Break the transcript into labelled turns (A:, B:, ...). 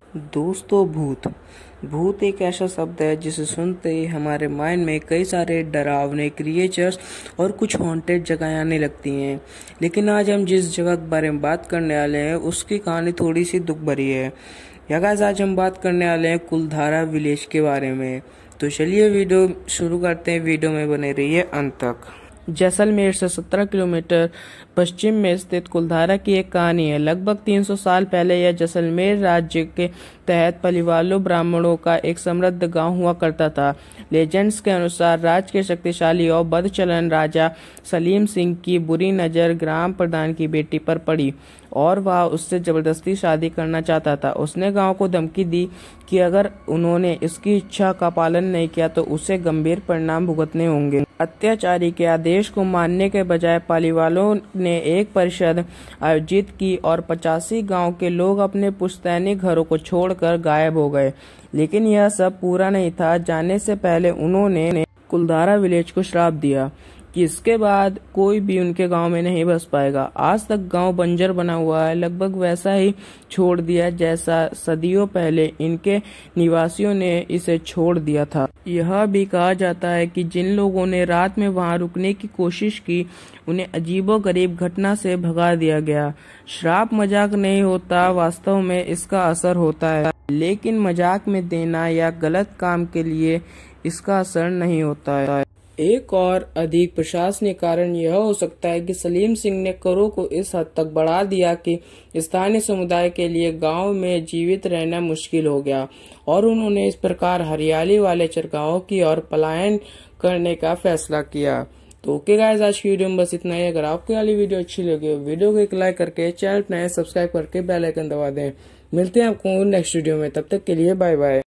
A: दोस्तों, भूत भूत एक ऐसा शब्द है जिसे सुनते ही हमारे माइंड में कई सारे डरावने क्रिएचर्स और कुछ हॉन्टेड जगह आने लगती हैं। लेकिन आज हम जिस जगह के बारे में बात करने वाले हैं उसकी कहानी थोड़ी सी दुख भरी है। गाइस, आज हम बात करने वाले हैं कुलधारा विलेज के बारे में। तो चलिए वीडियो शुरू करते हैं। वीडियो में बने रहिए अंत तक। जैसलमेर से 17 किलोमीटर पश्चिम में स्थित कुलधारा की एक कहानी है। लगभग 300 साल पहले यह जैसलमेर राज्य के तहत पलिवालों ब्राह्मणों का एक समृद्ध गांव हुआ करता था। लेजेंड्स के अनुसार राज्य के शक्तिशाली और बदचलन राजा सलीम सिंह की बुरी नजर ग्राम प्रधान की बेटी पर पड़ी और वह उससे जबरदस्ती शादी करना चाहता था। उसने गांव को धमकी दी कि अगर उन्होंने इसकी इच्छा का पालन नहीं किया तो उसे गंभीर परिणाम भुगतने होंगे। अत्याचारी के आदेश को मानने के बजाय पालीवालों ने एक परिषद आयोजित की और 85 गांव के लोग अपने पुश्तैनी घरों को छोड़कर गायब हो गए। लेकिन यह सब पूरा नहीं था। जाने से पहले उन्होंने कुलधारा विलेज को श्राप दिया कि इसके बाद कोई भी उनके गांव में नहीं बस पाएगा। आज तक गांव बंजर बना हुआ है, लगभग वैसा ही छोड़ दिया जैसा सदियों पहले इनके निवासियों ने इसे छोड़ दिया था। यह भी कहा जाता है कि जिन लोगों ने रात में वहां रुकने की कोशिश की उन्हें अजीबोगरीब घटना से भगा दिया गया। श्राप मजाक नहीं होता, वास्तव में इसका असर होता है। लेकिन मजाक में देना या गलत काम के लिए इसका असर नहीं होता है। एक और अधिक प्रशासनिक कारण यह हो सकता है कि सलीम सिंह ने करों को इस हद तक बढ़ा दिया कि स्थानीय समुदाय के लिए गांव में जीवित रहना मुश्किल हो गया और उन्होंने इस प्रकार हरियाली वाले चरगाहों की ओर पलायन करने का फैसला किया। तो ओके गाइस, आज की वीडियो में बस इतना ही। अगर आपको वाली वीडियो अच्छी लगी हो वीडियो को एक लाइक करके चैनल नए सब्सक्राइब करके बेल आइकन दबा दें। मिलते हैं आपको नेक्स्ट वीडियो में, तब तक के लिए बाय बाय।